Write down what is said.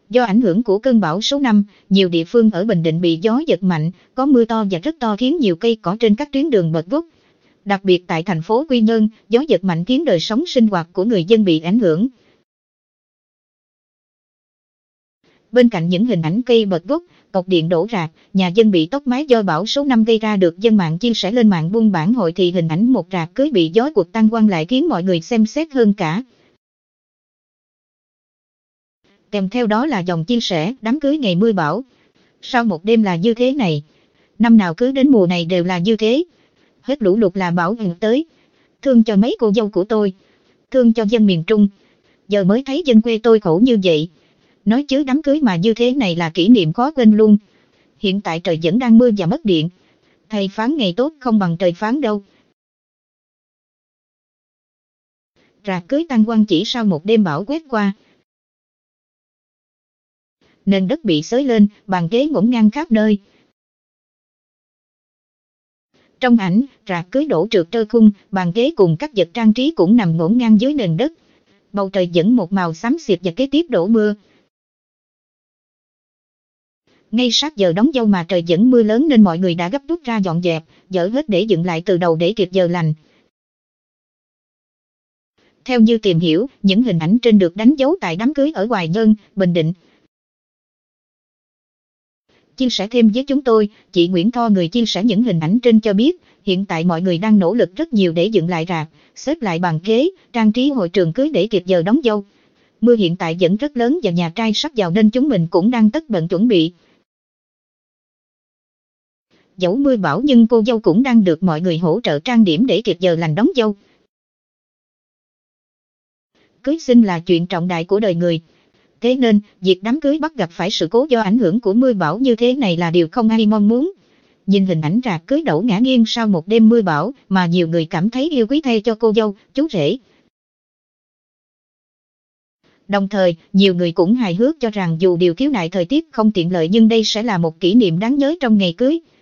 Do ảnh hưởng của cơn bão số 5, nhiều địa phương ở Bình Định bị gió giật mạnh, có mưa to và rất to khiến nhiều cây cỏ trên các tuyến đường bật gốc. Đặc biệt tại thành phố Quy Nhơn, gió giật mạnh khiến đời sống sinh hoạt của người dân bị ảnh hưởng. Bên cạnh những hình ảnh cây bật gốc, cột điện đổ rạp, nhà dân bị tốc mái do bão số 5 gây ra được dân mạng chia sẻ lên mạng buôn bản hội thì hình ảnh một rạp cưới bị gió cuột tan quang lại khiến mọi người xem xét hơn cả. Kèm theo đó là dòng chia sẻ đám cưới ngày mưa bão. Sao một đêm là như thế này? Năm nào cứ đến mùa này đều là như thế. Hết lũ lụt là bão gần tới. Thương cho mấy cô dâu của tôi. Thương cho dân miền Trung. Giờ mới thấy dân quê tôi khổ như vậy. Nói chứ đám cưới mà như thế này là kỷ niệm khó quên luôn. Hiện tại trời vẫn đang mưa và mất điện. Thầy phán ngày tốt không bằng trời phán đâu. Rạp cưới tan quang chỉ sau một đêm bão quét qua. Nền đất bị xới lên, bàn ghế ngổn ngang khắp nơi. Trong ảnh, rạp cưới đổ trượt trơ khung, bàn ghế cùng các vật trang trí cũng nằm ngổn ngang dưới nền đất. Bầu trời vẫn một màu xám xịt và kế tiếp đổ mưa. Ngay sát giờ đón dâu mà trời vẫn mưa lớn nên mọi người đã gấp rút ra dọn dẹp, dỡ hết để dựng lại từ đầu để kịp giờ lành. Theo như tìm hiểu, những hình ảnh trên được đánh dấu tại đám cưới ở Hoài Nhơn, Bình Định. Chia sẻ thêm với chúng tôi, chị Nguyễn Tho người chia sẻ những hình ảnh trên cho biết, hiện tại mọi người đang nỗ lực rất nhiều để dựng lại rạp, xếp lại bàn ghế, trang trí hội trường cưới để kịp giờ đón dâu. Mưa hiện tại vẫn rất lớn và nhà trai sắp vào nên chúng mình cũng đang tất bật chuẩn bị. Dẫu mưa bão nhưng cô dâu cũng đang được mọi người hỗ trợ trang điểm để kịp giờ lành đón dâu. Cưới xin là chuyện trọng đại của đời người. Thế nên, việc đám cưới bắt gặp phải sự cố do ảnh hưởng của mưa bão như thế này là điều không ai mong muốn. Nhìn hình ảnh rạp cưới đổ ngã nghiêng sau một đêm mưa bão mà nhiều người cảm thấy yêu quý thay cho cô dâu, chú rể. Đồng thời, nhiều người cũng hài hước cho rằng dù điều khiếu nại thời tiết không tiện lợi nhưng đây sẽ là một kỷ niệm đáng nhớ trong ngày cưới.